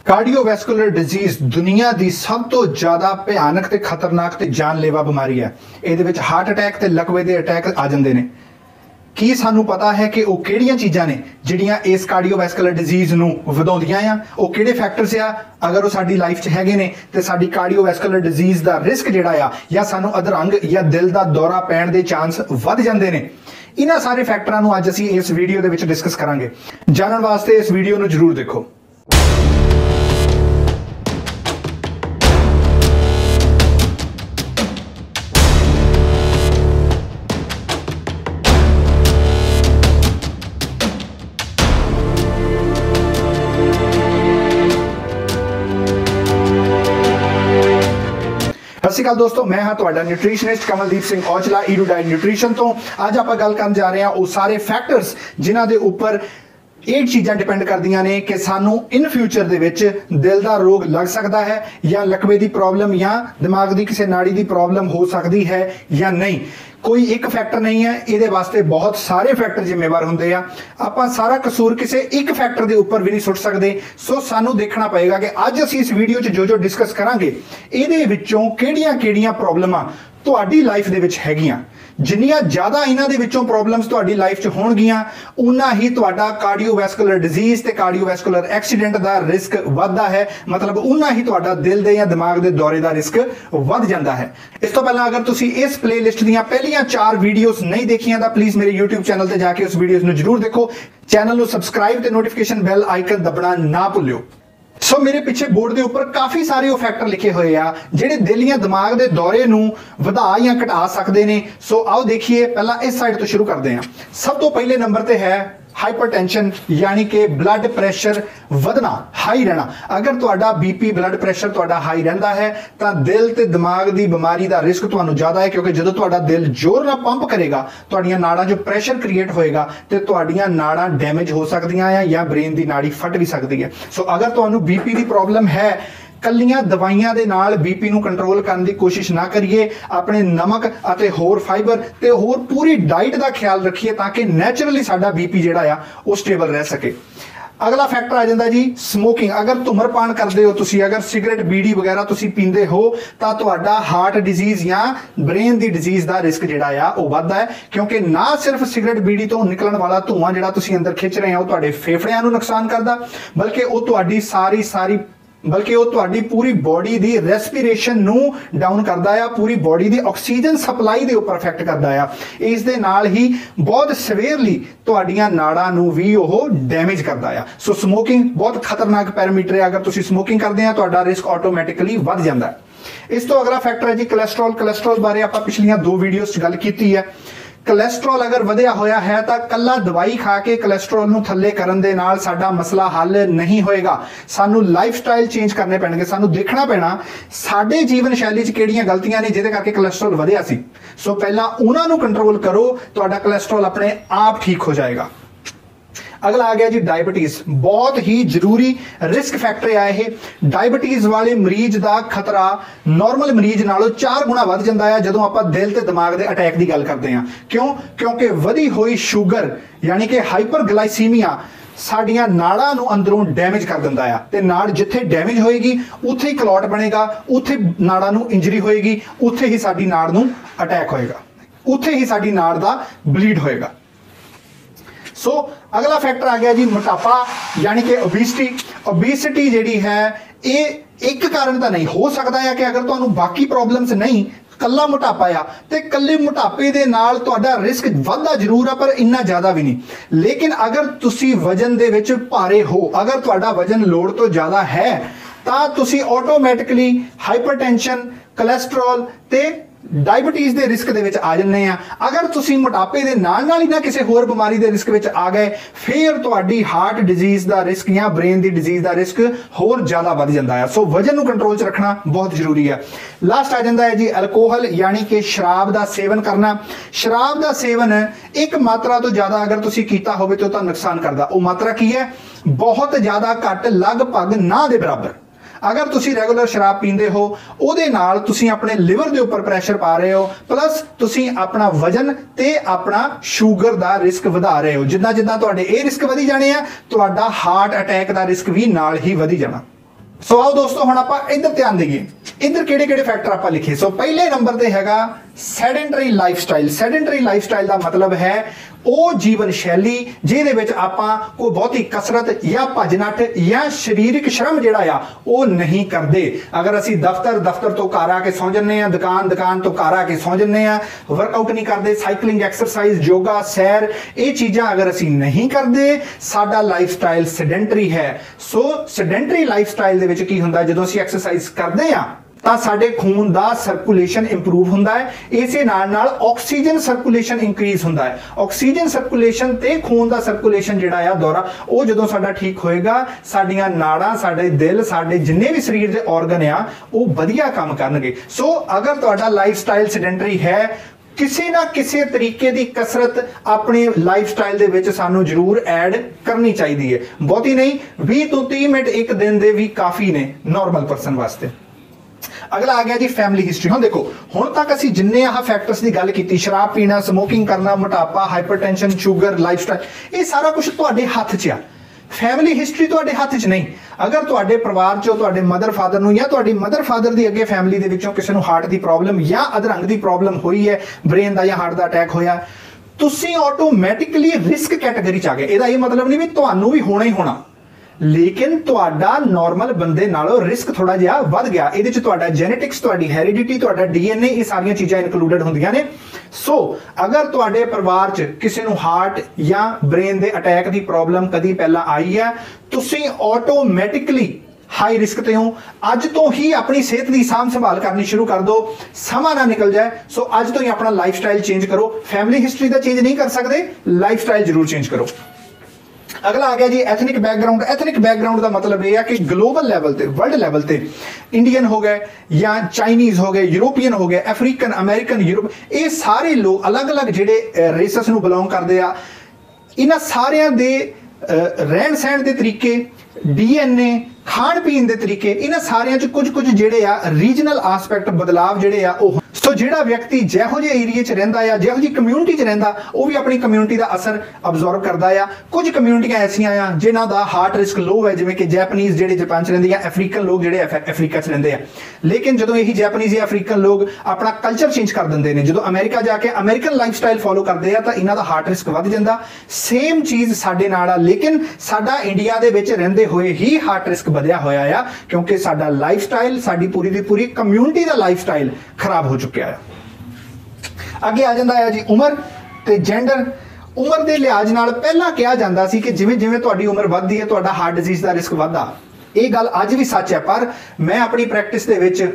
Cardiovascular disease ਦੁਨੀਆ ਦੀ ਸਭ ਤੋਂ ਜ਼ਿਆਦਾ ਭਿਆਨਕ ਤੇ ਖਤਰਨਾਕ ਤੇ ਜਾਨਲੇਵਾ ਬਿਮਾਰੀ ਹੈ। ਇਹਦੇ ਵਿੱਚ ਹਾਰਟ ਅਟੈਕ ਤੇ ਲਕਵੇ ਦੇ ਅਟੈਕ ਆ ਜਾਂਦੇ ਨੇ। ਕੀ ਸਾਨੂੰ ਪਤਾ ਹੈ ਕਿ ਉਹ ਕਿਹੜੀਆਂ ਚੀਜ਼ਾਂ ਨੇ ਜਿਹੜੀਆਂ ਇਸ ਕਾਰਡੀਓਵੈਸਕੂਲਰ ਡਿਜ਼ੀਜ਼ ਨੂੰ ਵਧਾਉਂਦੀਆਂ ਆ? ਉਹ ਕਿਹੜੇ ਫੈਕਟਰਸ ਆ ਅਗਰ ਉਹ ਸਾਡੀ ਲਾਈਫ 'ਚ ਹੈਗੇ ਨੇ ਤੇ ਸਾਡੀ ਕਾਰਡੀਓਵੈਸਕੂਲਰ ਡਿਜ਼ੀਜ਼ ਦਾ ਰਿਸਕ ਜਿਹੜਾ ਆ ਜਾਂ ਸਾਨੂੰ ਅਧਰੰਗ ਜਾਂ ਦਿਲ ਦਾ ਦੌਰਾ ਪੈਣ ਦੇ ਚਾਂਸ ਵੱਧ ਜਾਂਦੇ ਨੇ। ਇਹਨਾਂ ਸਾਰੇ ਫੈਕਟਰਾਂ ਨੂੰ ਅੱਜ ਅਸੀਂ ਇਸ ਵੀਡੀਓ ਦੇ ਵਿੱਚ ਡਿਸਕਸ ਕਰਾਂਗੇ। ਜਾਣਨ ਵਾਸਤੇ ਇਸ ਵੀਡੀਓ ਨੂੰ ਜ਼ਰੂਰ ਦੇਖੋ। ਸਤਿ ਸ਼੍ਰੀ ਅਕਾਲ ਦੋਸਤੋ, ਮੈਂ ਹਾਂ ਤੁਹਾਡਾ ਨਿਊਟ੍ਰੀਸ਼ਨਿਸਟ ਕਮਲਦੀਪ ਸਿੰਘ ਔਜਲਾ ਈਰੂ ਡਾਈਟ ਨਿਊਟ੍ਰੀਸ਼ਨ ਤੋਂ। ਅੱਜ ਆਪਾਂ ਗੱਲ ਕਰਨ ਜਾ ਰਹੇ ਹਾਂ ਉਹ ਸਾਰੇ ਫੈਕਟਰਸ ਜਿਨ੍ਹਾਂ ਦੇ ਉੱਪਰ ਇਹ ਚੀਜ਼ਾਂ ਡਿਪੈਂਡ ਕਰਦੀਆਂ ਨੇ ਕਿ ਸਾਨੂੰ ਇਨ ਫਿਊਚਰ ਦੇ ਵਿੱਚ ਦਿਲ ਦਾ ਰੋਗ ਲੱਗ ਸਕਦਾ ਹੈ ਜਾਂ ਲਕਵੇ ਦੀ ਪ੍ਰੋਬਲਮ ਜਾਂ ਦਿਮਾਗ ਦੀ ਕਿਸੇ ਨਾੜੀ ਦੀ ਪ੍ਰੋਬਲਮ ਹੋ ਸਕਦੀ ਹੈ ਜਾਂ ਨਹੀਂ। ਕੋਈ ਇੱਕ ਫੈਕਟਰ ਨਹੀਂ ਹੈ, ਇਹਦੇ ਵਾਸਤੇ ਬਹੁਤ ਸਾਰੇ ਫੈਕਟਰ ਜ਼ਿੰਮੇਵਾਰ ਹੁੰਦੇ ਆ। ਆਪਾਂ ਸਾਰਾ ਕਸੂਰ ਕਿਸੇ ਇੱਕ ਫੈਕਟਰ ਦੇ ਉੱਪਰ ਵੀ ਨਹੀਂ ਸੁੱਟ ਸਕਦੇ। ਸੋ ਸਾਨੂੰ ਦੇਖਣਾ ਪਏਗਾ ਕਿ ਅੱਜ ਅਸੀਂ ਇਸ ਵੀਡੀਓ 'ਚ ਜੋ ਡਿਸਕਸ ਕਰਾਂਗੇ ਇਹਦੇ ਵਿੱਚੋਂ ਕਿਹੜੀਆਂ ਪ੍ਰੋਬਲਮਾਂ ਤੁਹਾਡੀ ਲਾਈਫ ਦੇ ਵਿੱਚ ਹੈਗੀਆਂ। ਜਿੰਨੀਆਂ ਜ਼ਿਆਦਾ ਇਹਨਾਂ ਦੇ ਵਿੱਚੋਂ ਪ੍ਰੋਬਲਮਸ ਤੁਹਾਡੀ ਲਾਈਫ 'ਚ ਹੋਣਗੀਆਂ ਉਨਾ ਹੀ ਤੁਹਾਡਾ ਕਾਰਡੀਓਵੈਸਕੂਲਰ ਡਿਜ਼ੀਜ਼ ਤੇ ਕਾਰਡੀਓਵੈਸਕੂਲਰ ਐਕਸੀਡੈਂਟ ਦਾ ਰਿਸਕ ਵੱਧਦਾ ਹੈ। ਮਤਲਬ ਉਨਾ ਹੀ ਤੁਹਾਡਾ ਦਿਲ ਦੇ ਜਾਂ ਦਿਮਾਗ ਦੇ ਦੌਰੇ ਦਾ ਰਿਸਕ ਵੱਧ ਜਾਂਦਾ ਹੈ। ਇਸ ਤੋਂ ਪਹਿਲਾਂ ਅਗਰ ਤੁਸੀਂ ਇਸ ਪਲੇਲਿਸਟ ਦੀਆਂ ਪਹਿਲੀਆਂ 4 ਵੀਡੀਓਜ਼ ਨਹੀਂ ਦੇਖੀਆਂ ਤਾਂ ਪਲੀਜ਼ ਮੇਰੇ YouTube ਚੈਨਲ ਤੇ ਜਾ ਕੇ ਉਸ ਵੀਡੀਓਜ਼ ਨੂੰ ਜ਼ਰੂਰ ਦੇਖੋ। ਚੈਨਲ ਨੂੰ ਸਬਸਕ੍ਰਾਈਬ ਤੇ ਨੋਟੀਫਿਕੇਸ਼ਨ ਬੈਲ ਆਈਕਨ ਦਬਣਾ ਨਾ ਭੁੱਲਿਓ। ਸੋ ਮੇਰੇ ਪਿੱਛੇ ਬੋਰਡ ਦੇ ਉੱਪਰ ਕਾਫੀ ਸਾਰੇ ਉਹ ਫੈਕਟਰ ਲਿਖੇ ਹੋਏ ਆ ਜਿਹੜੇ ਦਿਲ ਜਾਂ ਦਿਮਾਗ ਦੇ ਦੌਰੇ ਨੂੰ ਵਧਾ ਜਾਂ ਘਟਾ ਸਕਦੇ ਨੇ। ਸੋ ਆਓ ਦੇਖੀਏ। ਪਹਿਲਾਂ ਇਸ ਸਾਈਡ ਤੋਂ ਸ਼ੁਰੂ ਕਰਦੇ ਹਾਂ। ਸਭ ਤੋਂ ਪਹਿਲੇ ਨੰਬਰ ਤੇ ਹੈ ਹਾਈਪਰਟੈਂਸ਼ਨ, ਯਾਨੀ ਕਿ ਬਲੱਡ ਪ੍ਰੈਸ਼ਰ ਵਧਣਾ, ਹਾਈ ਰਹਿਣਾ। ਅਗਰ ਤੁਹਾਡਾ ਬੀਪੀ ਬਲੱਡ ਪ੍ਰੈਸ਼ਰ ਤੁਹਾਡਾ ਹਾਈ ਰਹਿੰਦਾ ਹੈ ਤਾਂ ਦਿਲ ਤੇ ਦਿਮਾਗ ਦੀ ਬਿਮਾਰੀ ਦਾ ਰਿਸਕ ਤੁਹਾਨੂੰ ਜ਼ਿਆਦਾ ਹੈ, ਕਿਉਂਕਿ ਜਦੋਂ ਤੁਹਾਡਾ ਦਿਲ ਜ਼ੋਰ ਨਾਲ ਪੰਪ ਕਰੇਗਾ ਤੁਹਾਡੀਆਂ ਨਾੜਾਂ 'ਚ ਪ੍ਰੈਸ਼ਰ ਕ੍ਰੀਏਟ ਹੋਏਗਾ ਤੇ ਤੁਹਾਡੀਆਂ ਨਾੜਾਂ ਡੈਮੇਜ ਹੋ ਸਕਦੀਆਂ ਆ ਜਾਂ ਬ੍ਰੇਨ ਦੀ ਨਾੜੀ ਫਟ ਵੀ ਸਕਦੀ ਹੈ। ਸੋ ਅਗਰ ਤੁਹਾਨੂੰ ਬੀਪੀ ਦੀ ਪ੍ਰੋਬਲਮ ਹੈ, ਕੱਲੀਆਂ ਦਵਾਈਆਂ ਦੇ ਨਾਲ ਬੀਪੀ ਨੂੰ ਕੰਟਰੋਲ ਕਰਨ ਦੀ ਕੋਸ਼ਿਸ਼ ਨਾ ਕਰੀਏ। ਆਪਣੇ ਨਮਕ ਅਤੇ ਹੋਰ ਫਾਈਬਰ ਤੇ ਹੋਰ ਪੂਰੀ ਡਾਈਟ ਦਾ ਖਿਆਲ ਰੱਖੀਏ ਤਾਂ ਕਿ ਨੈਚੁਰਲੀ ਸਾਡਾ ਬੀਪੀ ਜਿਹੜਾ ਆ ਉਹ ਸਟੇਬਲ ਰਹਿ ਸਕੇ। ਅਗਲਾ ਫੈਕਟਰ ਆ ਜਾਂਦਾ ਜੀ ਸਮੋਕਿੰਗ। ਅਗਰ ਧੁਮਰਪਾਨ ਕਰਦੇ ਹੋ ਤੁਸੀਂ, ਅਗਰ ਸਿਗਰਟ ਬੀੜੀ ਵਗੈਰਾ ਤੁਸੀਂ ਪੀਂਦੇ ਹੋ ਤਾਂ ਤੁਹਾਡਾ ਹਾਰਟ ਡਿਜ਼ੀਜ਼ ਜਾਂ ਬ੍ਰੇਨ ਦੀ ਡਿਜ਼ੀਜ਼ ਦਾ ਰਿਸਕ ਜਿਹੜਾ ਆ ਉਹ ਵੱਧਦਾ ਹੈ, ਕਿਉਂਕਿ ਨਾ ਸਿਰਫ ਸਿਗਰਟ ਬੀੜੀ ਤੋਂ ਨਿਕਲਣ ਵਾਲਾ ਧੂਆਂ ਜਿਹੜਾ ਤੁਸੀਂ ਅੰਦਰ ਖਿੱਚ ਰਹੇ ਹੋ ਉਹ ਤੁਹਾਡੇ ਫੇਫੜਿਆਂ ਨੂੰ ਨੁਕਸਾਨ ਕਰਦਾ, ਬਲਕਿ ਉਹ ਤੁਹਾਡੀ ਪੂਰੀ ਬੋਡੀ ਦੀ ਰੈਸਪੀਰੇਸ਼ਨ ਨੂੰ ਡਾਊਨ ਕਰਦਾ ਆ, ਪੂਰੀ ਬੋਡੀ ਦੀ ਆਕਸੀਜਨ ਸਪਲਾਈ ਦੇ ਉੱਪਰ ਇਫੈਕਟ ਕਰਦਾ ਆ। ਇਸ ਦੇ ਨਾਲ ਹੀ ਬਹੁਤ ਸਵੇਅਰਲੀ ਤੁਹਾਡੀਆਂ ਨਾੜਾਂ ਨੂੰ ਵੀ ਉਹ ਡੈਮੇਜ ਕਰਦਾ ਆ। ਸੋ ਸਮੋਕਿੰਗ ਬਹੁਤ ਖਤਰਨਾਕ ਪੈਰਾਮੀਟਰ ਹੈ। ਅਗਰ ਤੁਸੀਂ ਸਮੋਕਿੰਗ ਕਰਦੇ ਆ ਤੁਹਾਡਾ ਰਿਸਕ ਆਟੋਮੈਟਿਕਲੀ ਵੱਧ ਜਾਂਦਾ ਹੈ। ਇਸ ਤੋਂ ਅਗਲਾ ਫੈਕਟਰ ਹੈ ਜੀ ਕੋਲੇਸਟ੍ਰੋਲ। ਕੋਲੇਸਟ੍ਰੋਲ ਬਾਰੇ ਆਪਾਂ ਪਿਛਲੀਆਂ 2 ਵੀਡੀਓਜ਼ 'ਚ ਗੱਲ ਕੀਤੀ ਹੈ। ਕੋਲੇਸਟ੍ਰੋਲ ਅਗਰ ਵਧਿਆ ਹੋਇਆ ਹੈ ਤਾਂ ਕੱਲਾ ਦਵਾਈ ਖਾ ਕੇ ਕੋਲੇਸਟ੍ਰੋਲ ਨੂੰ ਥੱਲੇ ਕਰਨ ਦੇ ਨਾਲ ਸਾਡਾ ਮਸਲਾ ਹੱਲ ਨਹੀਂ ਹੋਏਗਾ। ਸਾਨੂੰ ਲਾਈਫ ਸਟਾਈਲ ਚੇਂਜ ਕਰਨੇ ਪੈਣਗੇ। ਸਾਨੂੰ ਦੇਖਣਾ ਪੈਣਾ ਸਾਡੇ ਜੀਵਨ ਸ਼ੈਲੀ 'ਚ ਕਿਹੜੀਆਂ ਗਲਤੀਆਂ ਨੇ ਜਿਹਦੇ ਕਰਕੇ ਕੋਲੇਸਟ੍ਰੋਲ ਵਧਿਆ ਸੀ। ਸੋ ਪਹਿਲਾਂ ਉਹਨਾਂ ਨੂੰ ਕੰਟਰੋਲ ਕਰੋ, ਤੁਹਾਡਾ ਕੋਲੇਸਟ੍ਰੋਲ ਆਪਣੇ ਆਪ ਠੀਕ ਹੋ ਜਾਏਗਾ। ਅਗਲਾ ਆ ਗਿਆ ਜੀ ਡਾਇਬਟੀਜ਼। ਬਹੁਤ ਹੀ ਜ਼ਰੂਰੀ ਰਿਸਕ ਫੈਕਟਰ ਆ ਇਹ। ਡਾਇਬਟੀਜ਼ ਵਾਲੇ ਮਰੀਜ਼ ਦਾ ਖਤਰਾ ਨਾਰਮਲ ਮਰੀਜ਼ ਨਾਲੋਂ 4 ਗੁਣਾ ਵੱਧ ਜਾਂਦਾ ਹੈ ਜਦੋਂ ਆਪਾਂ ਦਿਲ ਤੇ ਦਿਮਾਗ ਦੇ ਅਟੈਕ ਦੀ ਗੱਲ ਕਰਦੇ ਹਾਂ। ਕਿਉਂਕਿ ਵਧੀ ਹੋਈ ਸ਼ੂਗਰ ਯਾਨੀ ਕਿ ਹਾਈਪਰਗਲਾਈਸੀਮੀਆ ਸਾਡੀਆਂ ਨਾੜਾਂ ਨੂੰ ਅੰਦਰੋਂ ਡੈਮੇਜ ਕਰ ਦਿੰਦਾ ਆ, ਤੇ ਨਾੜ ਜਿੱਥੇ ਡੈਮੇਜ ਹੋਏਗੀ ਉੱਥੇ ਹੀ ਕਲੌਟ ਬਣੇਗਾ, ਉੱਥੇ ਨਾੜਾਂ ਨੂੰ ਇੰਜਰੀ ਹੋਏਗੀ, ਉੱਥੇ ਹੀ ਸਾਡੀ ਨਾੜ ਨੂੰ ਅਟੈਕ ਹੋਏਗਾ, ਉੱਥੇ ਹੀ ਸਾਡੀ ਨਾੜ ਦਾ ਬਲੀਡ ਹੋਏਗਾ। ਸੋ ਅਗਲਾ ਫੈਕਟਰ ਆ ਗਿਆ ਜੀ ਮੋਟਾਪਾ, ਯਾਨੀ ਕਿ ਓਬੇਸਿਟੀ। ਓਬੇਸਿਟੀ ਜਿਹੜੀ ਹੈ ਇਹ ਇੱਕ ਕਾਰਨ ਤਾਂ ਨਹੀਂ ਹੋ ਸਕਦਾ ਹੈ ਕਿ ਅਗਰ ਤੁਹਾਨੂੰ ਬਾਕੀ ਪ੍ਰੋਬਲਮਸ ਨਹੀਂ, ਕੱਲਾ ਮੋਟਾਪਾ ਆ ਤੇ ਕੱਲੇ ਮੋਟਾਪੇ ਦੇ ਨਾਲ ਤੁਹਾਡਾ ਰਿਸਕ ਵੱਧਦਾ ਜ਼ਰੂਰ ਆ ਪਰ ਇੰਨਾ ਜ਼ਿਆਦਾ ਵੀ ਨਹੀਂ। ਲੇਕਿਨ ਅਗਰ ਤੁਸੀਂ ਵਜਨ ਦੇ ਵਿੱਚ ਭਾਰੇ ਹੋ, ਅਗਰ ਤੁਹਾਡਾ ਵਜਨ ਲੋੜ ਤੋਂ ਜ਼ਿਆਦਾ ਹੈ ਤਾਂ ਤੁਸੀਂ ਆਟੋਮੈਟਿਕਲੀ ਹਾਈਪਰਟੈਂਸ਼ਨ, ਕੋਲੇਸਟ੍ਰੋਲ ਤੇ ਡਾਇਬਟੀਜ਼ ਦੇ ਰਿਸਕ ਦੇ ਵਿੱਚ ਆ ਜੰਨੇ ਆ। ਅਗਰ ਤੁਸੀਂ ਮੋਟਾਪੇ ਦੇ ਨਾਲ ਹੀ ਨਾ ਕਿਸੇ ਹੋਰ ਬਿਮਾਰੀ ਦੇ ਰਿਸਕ ਵਿੱਚ ਆ ਗਏ ਫਿਰ ਤੁਹਾਡੀ ਹਾਰਟ ਡਿਜ਼ੀਜ਼ ਦਾ ਰਿਸਕ ਜਾਂ ਬ੍ਰੇਨ ਦੀ ਡਿਜ਼ੀਜ਼ ਦਾ ਰਿਸਕ ਹੋਰ ਜ਼ਿਆਦਾ ਵੱਧ ਜਾਂਦਾ ਹੈ। ਸੋ ਵਜਨ ਨੂੰ ਕੰਟਰੋਲ 'ਚ ਰੱਖਣਾ ਬਹੁਤ ਜ਼ਰੂਰੀ ਹੈ। ਲਾਸਟ ਆ ਜਾਂਦਾ ਹੈ ਜੀ ਅਲਕੋਹਲ, ਯਾਨੀ ਕਿ ਸ਼ਰਾਬ ਦਾ ਸੇਵਨ ਕਰਨਾ। ਸ਼ਰਾਬ ਦਾ ਸੇਵਨ ਇੱਕ ਮਾਤਰਾ ਤੋਂ ਜ਼ਿਆਦਾ ਅਗਰ ਤੁਸੀਂ ਕੀਤਾ ਹੋਵੇ ਤਾਂ ਨੁਕਸਾਨ ਕਰਦਾ। ਉਹ ਮਾਤਰਾ ਕੀ ਹੈ? ਬਹੁਤ ਜ਼ਿਆਦਾ ਘੱਟ, ਲਗਭਗ ਨਾ ਦੇ ਬਰਾਬਰ। अगर तुसी रेगुलर शराब पींदे हो ਉਹਦੇ ਨਾਲ ਤੁਸੀਂ ਆਪਣੇ ਲਿਵਰ ਦੇ ਉੱਪਰ ਪ੍ਰੈਸ਼ਰ ਪਾ ਰਹੇ ਹੋ ਪਲੱਸ ਤੁਸੀਂ ਆਪਣਾ ਵਜਨ ਤੇ ਆਪਣਾ ਸ਼ੂਗਰ ਦਾ ਰਿਸਕ ਵਧਾ ਰਹੇ ਹੋ। ਜਿੱਦਾਂ ਜਿੱਦਾਂ ਤੁਹਾਡੇ ਇਹ ਰਿਸਕ ਵਧੀ ਜਾਣੇ ਆ ਤੁਹਾਡਾ ਹਾਰਟ ਅਟੈਕ ਦਾ ਰਿਸਕ ਵੀ ਨਾਲ ਹੀ ਵਧੀ ਜਾਣਾ। सो आओ दोस्तों हुण आपां इधर ध्यान देइए, इधर किहड़े-किहड़े फैक्टर आपां लिखे। सो पहले नंबर ते हैगा सैडेंटरी लाइफस्टाइल। सैडेंटरी लाइफस्टाइल का मतलब है वो जीवन शैली जिहदे विच आपां कोई बहुती कसरत या भज नठ या शरीरक श्रम जिहड़ा आ वो नहीं करते। अगर असी दफ्तर तो घर आके सौ जन्ने आ, दुकान तो घर आके सौ जन्ने आ, वर्कआउट नहीं करते, साइकलिंग एक्सरसाइज योगा सैर ये चीज़ां अगर असी नहीं करते, साडा लाइफस्टाइल सैडेंटरी है। सो सैडेंटरी लाइफस्टाइल दे विच की हुंदा जदों असी एक्सरसाइज करते आ ਤਾਂ ਸਾਡੇ ਖੂਨ ਦਾ ਸਰਕੂਲੇਸ਼ਨ ਇੰਪਰੂਵ ਹੁੰਦਾ ਹੈ, ਇਸੇ ਨਾਲ ਆਕਸੀਜਨ ਸਰਕੂਲੇਸ਼ਨ ਇੰਕਰੀਜ਼ ਹੁੰਦਾ ਹੈ। ਆਕਸੀਜਨ ਸਰਕੂਲੇਸ਼ਨ ਤੇ ਖੂਨ ਦਾ ਸਰਕੂਲੇਸ਼ਨ ਜਿਹੜਾ ਆ ਦੌਰਾ ਉਹ ਜਦੋਂ ਸਾਡਾ ਠੀਕ ਹੋਏਗਾ, ਸਾਡੀਆਂ ਨਾੜਾਂ, ਸਾਡੇ ਦਿਲ, ਸਾਡੇ ਜਿੰਨੇ ਵੀ ਸਰੀਰ ਦੇ ਆਰਗਨ ਆ ਉਹ ਵਧੀਆ ਕੰਮ ਕਰਨਗੇ। ਸੋ ਅਗਰ ਤੁਹਾਡਾ ਲਾਈਫਸਟਾਈਲ ਸੈਡੈਂਟਰੀ ਹੈ, किसी ना किसी तरीके की कसरत अपने लाइफस्टाइल दे विच सानू जरूर ऐड करनी चाहिए है। बहुती नहीं, 20 तो 30 मिनट एक दिन दे भी काफ़ी ने नॉर्मल पर्सन वास्ते। अगला आ गया जी फैमिली हिस्ट्री। हाँ देखो हुण तक असी जिन्ने आह फैक्टर्स की गल की, शराब पीना, स्मोकिंग करना, मोटापा, हाइपरटेंशन, शुगर, लाइफस्टाइल, ये सारा कुछ तुहाडे हत्थ च आ। फैमिली हिस्ट्री तुहाडे हत्थ च नहीं। अगर तुहाडे परिवार चों तुहाडे मदर फादर नूं या तुहाडी मदर फादर दी अगे फैमिली दे विचों किसी नूं हार्ट की प्रॉब्लम या अधरंग की प्रॉब्लम हुई है, ब्रेन का या हार्ट का अटैक होया, तुसीं ऑटोमैटिकली रिस्क कैटेगरी च आ गए। इहदा ये मतलब नहीं भी तुहानूं भी होना ही होना, लेकिन तुहाडा नॉर्मल बंदे नालों रिस्क थोड़ा जिहा वध गया। इहदे च तुहाडा जेनेटिक्स, तुहाडी हेरिडिटी, तुहाडा डीएनए, ये सारियां चीज़ां इंक्लूडेड होंदियां ने। सो अगर तुहाडे परिवार च किसी नूं हार्ट या ब्रेन दे अटैक की प्रॉब्लम कदी पहला आई है, तुसीं ऑटोमैटिकली हाई रिस्क ते हो। अज तो ही अपनी सेहत की सांभ संभाल करनी शुरू कर दो, समा ना निकल जाए। सो अज तो ही अपना लाइफस्टाइल चेंज करो। फैमिली हिस्ट्री का चेंज नहीं कर सकते, लाइफस्टाइल जरूर चेंज करो। अगला आ गया जी एथनिक बैकग्राउंड। एथनिक बैकग्राउंड का मतलब यह है कि ग्लोबल लैवल ते, वर्ल्ड लैवल ते इंडियन हो गए या चाइनीज हो गए, यूरोपियन हो गए, अफ्रीकन, अमेरिकन, यूरोप, ये सारे लोग अलग अलग जिहड़े रेसस नूं बिलोंग करते आ, इन्हां सारियां दे रहन सहन के तरीके, डीएनए, खाण पीन के तरीके, इन्हां सारियां च कुछ जिहड़े आ रीजनल आसपैक्ट बदलाव जिहड़े आ ओह। सो जिहड़ा व्यक्ति जिहो जिहे एरिए च रहिंदा आ, जिहो जी कम्यूनिटी च रहिंदा, वो भी अपनी कम्यूनिटी का असर अब्जॉर्व करता है। कुछ कम्यूनिटियां ऐसियां आ जिन्हां दा हार्ट रिस्क लो है, जिवें कि जैपनीज जिहड़े जापान च रहिंदे आ, अफ्रीकन लोग जिहड़े अफ्रीका च रहिंदे आ। लेकिन जदों यही जैपनीज या अफ्रीकन लोग अपना कल्चर चेंज कर दिंदे ने, जदों अमेरिका जाके अमेरिकन लाइफस्टाइल फॉलो करते हैं, तो इन्हां दा हार्ट रिस्क वध जांदा। सेम चीज़ साडे नाल आ, लेकिन साडा इंडिया दे विच रहिंदे होए ही हार्ट रिस्क वधिया होया आ, क्योंकि साडा लाइफस्टाइल, साडी पूरी दी पूरी कम्यूनिटी का लाइफस्टाइल खराब हो चुका है। अगे आ जाता है जी उम्र ते जेंडर। उम्र के लिहाज नाल पहला कहा जाता सी कि जिवें जिवें तुहाडी उम्र वधदी है, तुहाडा हार्ट डिजीज का रिस्क वधदा। ये गल अज भी सच है, पर मैं अपनी प्रैक्टिस दे विच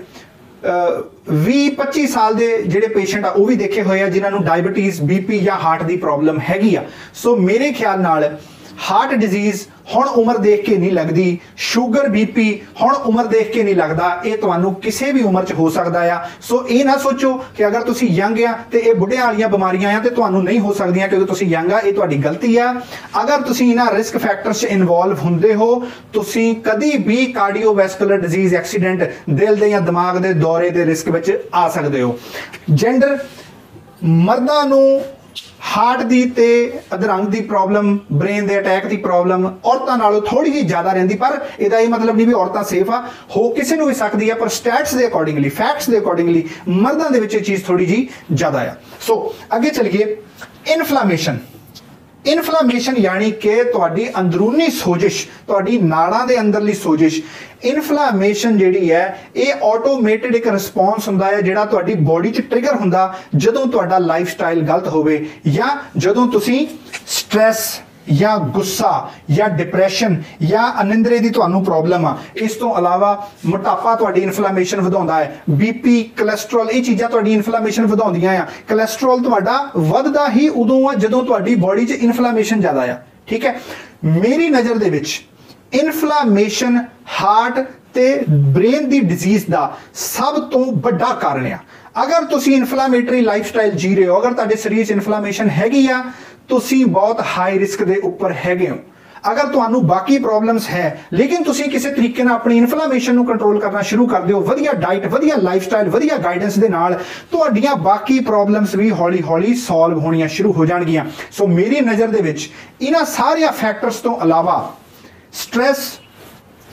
20-25 साल के जिहड़े पेशेंट आ वो भी देखे हुए हैं जिन्होंने डायबिटीज़, बीपी या हार्ट की प्रॉब्लम हैगी आ। सो मेरे ख्याल नाल हार्ट डिजीज़ हुण उम्र देख के नहीं लगती, शुगर बीपी हुण उम्र देख के नहीं लगता, ये तुहानूं किसी भी उम्र च हो सकता है। सो ये ना सोचो कि अगर तुसीं यंग आ तो ये बुढ़ियां वालियां बीमारियां आ तो तुहानूं नहीं हो सकदियां क्योंकि तुसीं यंग आ, ये तुहाडी गलती आ। अगर तुसीं इन्हां रिस्क फैक्टर्स च इन्वॉल्व हुंदे हो, तुसीं कदी भी कार्डियोवैस्कुलर डिजीज़, एक्सीडेंट, दिल दे या दिमाग दे दौरे दे रिस्क विच आ सकदे हो। जेंडर, मर्दां नूं हार्ट की ते अधरंग की प्रॉब्लम, ब्रेन के अटैक की प्रॉब्लम औरतों नालों थोड़ी जी ज़्यादा रहिंदी, पर इहदा ये मतलब नहीं भी औरतां सेफ आ, हो किसी नूं भी सकदी है, पर स्टैट्स के अकॉर्डिंगली, फैक्ट्स के अकॉर्डिंगली मर्दां दे विच ये चीज़ थोड़ी जी ज़्यादा आ। सो अगे चलिए इन्फ्लामेशन। इन्फ्लामेशन यानी कि तुहाडी अंदरूनी सोजिश, तुहाडी नाड़ां दे अंदरली सोजिश। इन्फ्लामेशन जिहड़ी है ये ऑटोमेटेड एक रिस्पॉन्स हुंदा है जिहड़ा तुहाडी बॉडी च ट्रिगर हुंदा जदों तुहाडा लाइफस्टाइल गलत होवे या जदों तुसीं स्ट्रैस या गुस्सा या डिप्रैशन या अनिंदरे की तुहानूं प्रॉब्लम आ। इस तो अलावा मोटापा तुहाडी इन्फ्लामेशन वधाउंदा है, बीपी, कोलेस्ट्रॉल, ये चीज़ां तुहाडी इन्फ्लामेशन वधाउंदियां आ। कोलेस्ट्रॉल तुहाडा वधदा ही उदों आ जदों तुहाडी बॉडी च इन्फ्लामेशन ज़्यादा आ। ठीक है, मेरी नज़र दे विच इन्फ्लामेशन हार्ट ते ब्रेन की डिजीज़ का सब तो बड़ा कारण आ। अगर तुसीं इन्फ्लामेटरी लाइफस्टाइल जी रहे हो, अगर तुहाडे शरीर च इन्फ्लामेशन हैगी आ, तुसीं बहुत हाई रिस्क के उपर हैगे हो। अगर तुहानूं बाकी प्रॉब्लम्स है लेकिन तुसीं किसी तरीके नाल अपनी इन्फ्लामेशन नूं कंट्रोल करना शुरू कर दिओ, वधिया डाइट, वधिया लाइफस्टाइल, वधिया गाइडेंस दे नाल तुहाडीआं बाकी प्रॉब्लम्स भी हौली हौली सॉल्व होणीआं शुरू हो जाणगीआं। सो मेरी नज़र दे विच इन्हां सारियां फैक्टर्स तो अलावा स्ट्रैस,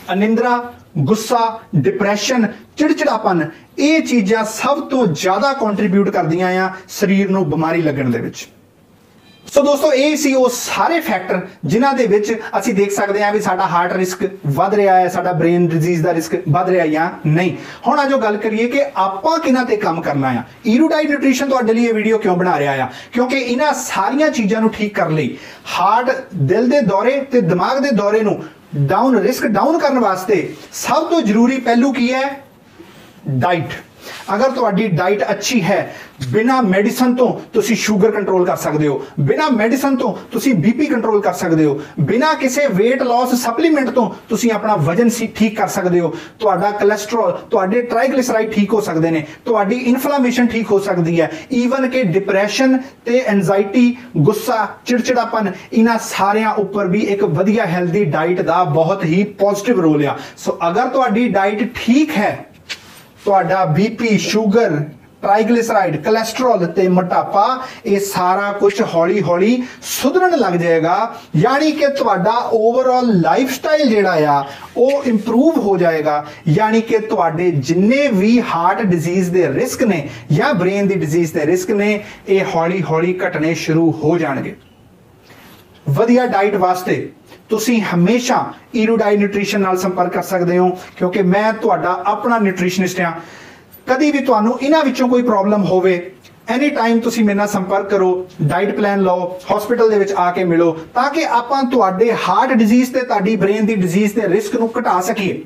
ਅਨਿੰਦਰਾ, ਗੁੱਸਾ, ਡਿਪਰੈਸ਼ਨ, ਚਿੜਚਿੜਾਪਨ, ਇਹ ਚੀਜ਼ਾਂ ਸਭ ਤੋਂ ਜ਼ਿਆਦਾ ਕੰਟਰੀਬਿਊਟ ਕਰਦੀਆਂ ਆ ਸਰੀਰ ਨੂੰ ਬਿਮਾਰੀ ਲੱਗਣ ਦੇ ਵਿੱਚ। ਸੋ ਦੋਸਤੋ, ਇਹ ਸੀ ਉਹ ਸਾਰੇ ਫੈਕਟਰ ਜਿਨ੍ਹਾਂ ਦੇ ਵਿੱਚ ਅਸੀਂ ਦੇਖ ਸਕਦੇ ਹਾਂ ਵੀ ਸਾਡਾ ਹਾਰਟ ਰਿਸਕ ਵੱਧ ਰਿਹਾ ਹੈ, ਸਾਡਾ ਬ੍ਰੇਨ ਡਿਜ਼ੀਜ਼ ਦਾ ਰਿਸਕ ਵੱਧ ਰਿਹਾ ਜਾਂ ਨਹੀਂ। ਹੁਣ ਆਜੋ ਗੱਲ ਕਰੀਏ ਕਿ ਆਪਾਂ ਕਿਹਨਾਂ ਤੇ ਕੰਮ ਕਰਨਾ ਆ। ਈਰੂਡਾਈਟ ਨਿਊਟ੍ਰੀਸ਼ਨ ਤੁਹਾਡੇ ਲਈ ਇਹ ਵੀਡੀਓ ਕਿਉਂ ਬਣਾ ਰਿਹਾ ਆ, ਕਿਉਂਕਿ ਇਹਨਾਂ ਸਾਰੀਆਂ ਚੀਜ਼ਾਂ ਨੂੰ ਠੀਕ ਕਰਨ ਲਈ, ਹਾਰਟ, ਦਿਲ ਦੇ ਦੌਰੇ ਤੇ ਦਿਮਾਗ ਦੇ ਦੌਰੇ ਨੂੰ ਰਿਸਕ ਡਾਊਨ ਕਰਨ ਵਾਸਤੇ ਸਭ ਤੋਂ ਜ਼ਰੂਰੀ ਪਹਿਲੂ ਕੀ ਹੈ? ਡਾਈਟ। अगर ਤੁਹਾਡੀ डाइट अच्छी है, बिना मेडिसिन तो तुसी शुगर कंट्रोल कर सकते हो, बिना मेडिसिन तो तुसी बीपी कंट्रोल कर सकते हो, बिना किसी वेट लॉस सप्लीमेंट तो तुसी अपना वजन ठीक कर सकते हो, तुहाडा कोलेस्ट्रॉल, तुहाडे ट्राइग्लिसराइड ठीक हो सकते हैं, तुहाडी इन्फ्लेमेशन ठीक हो सकती है, ईवन के डिप्रैशन ते एंजाइटी, गुस्सा, चिड़चिड़ापन, इन्हां सारियां उपर भी एक वधिया हेल्दी डाइट का बहुत ही पॉजिटिव रोल आ। सो अगर तुहाडी डाइट ठीक है, ਤੁਹਾਡਾ बीपी, ਸ਼ੂਗਰ, ट्राइग्लिसराइड, कोलेस्ट्रॉल ते मोटापा, ये सारा कुछ हौली हौली सुधरन लग जाएगा। यानी कि तुहाडा ओवरऑल लाइफस्टाइल जिहड़ा आ वो इंप्रूव हो जाएगा। यानी कि तुहाडे जिन्ने भी हार्ट डिजीज दे रिस्क ने या ब्रेन दी डिजीज दे रिस्क ने, ये हौली हौली घटने शुरू हो जाएंगे। वधिया डाइट वास्ते ਤੁਸੀਂ ਹਮੇਸ਼ਾ ਈਰੂਡਾਈਟ ਨਿਊਟ੍ਰੀਸ਼ਨ ਨਾਲ ਸੰਪਰਕ ਕਰ ਸਕਦੇ ਹੋ, ਕਿਉਂਕਿ ਮੈਂ ਤੁਹਾਡਾ ਆਪਣਾ ਨਿਊਟ੍ਰੀਸ਼ਨਿਸਟ ਹਾਂ। ਕਦੀ ਵੀ ਤੁਹਾਨੂੰ ਇਹਨਾਂ ਵਿੱਚੋਂ ਕੋਈ ਪ੍ਰੋਬਲਮ ਹੋਵੇ, ਐਨੀ ਟਾਈਮ ਤੁਸੀਂ ਮੇਰੇ ਨਾਲ ਸੰਪਰਕ ਕਰੋ, ਡਾਈਟ ਪਲਾਨ ਲਓ, ਹਸਪੀਟਲ ਦੇ ਵਿੱਚ ਆ ਕੇ ਮਿਲੋ, ਤਾਂ ਕਿ ਆਪਾਂ ਤੁਹਾਡੇ ਹਾਰਟ ਡਿਜ਼ੀਜ਼ ਤੇ ਤੁਹਾਡੀ ਬ੍ਰੇਨ ਦੀ ਡਿਜ਼ੀਜ਼ ਦੇ ਰਿਸਕ ਨੂੰ ਘਟਾ ਸਕੀਏ।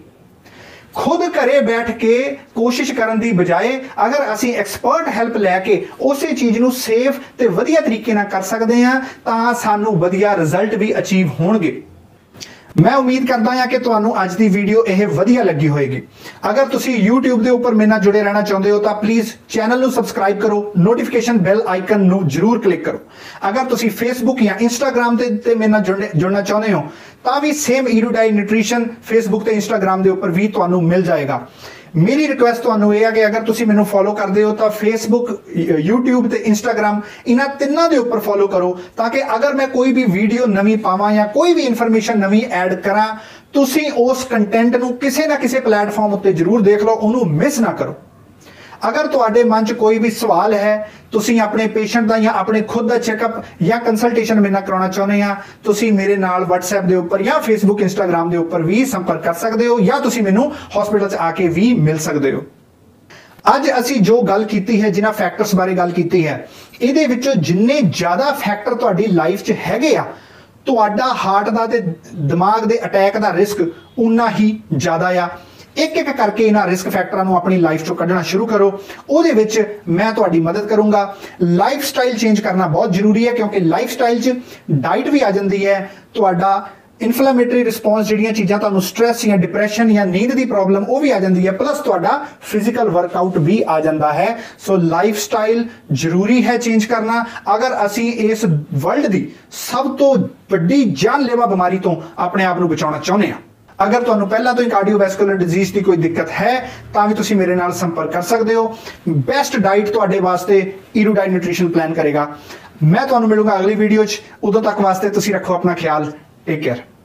खुद घरे बैठ के कोशिश करने की बजाय अगर असी एक्सपर्ट हैल्प लैके उस चीज़ को सेफ ते वधिया तरीके नाल कर सकते हैं, तो सानू वधिया रिजल्ट भी अचीव होणगे। मैं उम्मीद करता हाँ कि तुहानू अज की वीडियो यह वधिया लगी होएगी। अगर तुसी YouTube के उपर मेरे नाल जुड़े रहना चाहते हो तो प्लीज़ चैनल नू सबसक्राइब करो, नोटिफिकेशन बेल आइकन नू जरूर क्लिक करो। अगर तुसी फेसबुक या इंस्टाग्राम ते मेरे नाल जुड़ना चाहते हो तो भी सेम ईरूडाइट न्यूट्रीशन फेसबुक ते इंस्टाग्राम के उपर भी तुहानू मिल जाएगा। मेरी रिक्वेस्ट तुहानू यह है कि अगर तुसी मैनू फॉलो करते हो तो फेसबुक, यूट्यूब ते इंस्टाग्राम, इन्हां तिन्नां दे उपर फॉलो करो, ताकि अगर मैं कोई भी वीडियो नवी पावां या कोई भी इन्फॉर्मेशन नवी ऐड करा, तुसी उस कंटेंट नू किसी ना किसी प्लेटफॉर्म उत्ते जरूर देख लो, उन्होंने मिस ना करो। अगर तुहाडे मन च कोई भी सवाल है, तुसी अपने पेशेंट का या अपने खुद का चैकअप या कंसल्टेशन मेरे नाल कराना चाहते हैं, तुसी मेरे नाल WhatsApp के उपर या फेसबुक, इंस्टाग्राम के उपर भी संपर्क कर सकते हो, या तुसी मैनू हॉस्पिटल च आके भी मिल सकते हो। अज असी जो गल कीती है, जिन्हां फैक्टर्स बारे गल कीती है, इहदे विचों जिन्ने ज़्यादा फैक्टर तुहाडी लाइफ च हैगे आ, तुहाडा हार्ट का ते दिमाग के अटैक का रिस्क उन्ना ही ज़्यादा आ। एक एक करके इन्हां रिस्क फैक्टरां नूं अपनी लाइफ चों कढना शुरू करो। उहदे विच मैं तुहाडी मदद करूंगा। लाइफ स्टाइल चेंज करना बहुत जरूरी है, क्योंकि लाइफ स्टाइल च डाइट भी आ जाती है, तुहाडा इन्फ्लेमेटरी रिस्पॉन्स, जिहड़ियां चीज़ां तुहानूं स्ट्रैस या डिप्रैशन या नींद की प्रॉब्लम वो भी आ जाती है, प्लस तुहाडा फिजिकल वर्कआउट भी आ जाता है। सो लाइफ स्टाइल जरूरी है चेंज करना, अगर असी इस वर्ल्ड की सब तो वड्डी जानलेवा बीमारी तो अपने आप को बचाना चाहुंदे हां। अगर तुहानू पहला तो कार्डियोवैस्कुलर डिजीज की कोई दिक्कत है तो भी तुसी मेरे नाल संपर्क कर सकते हो। बेस्ट डाइट तुहाडे वास्ते ईरूडाइट न्यूट्रीशन प्लान करेगा। मैं तुहानू मिलूंगा अगली वीडियो च, उदों तक वास्ते तुसी रखो अपना ख्याल। Take care.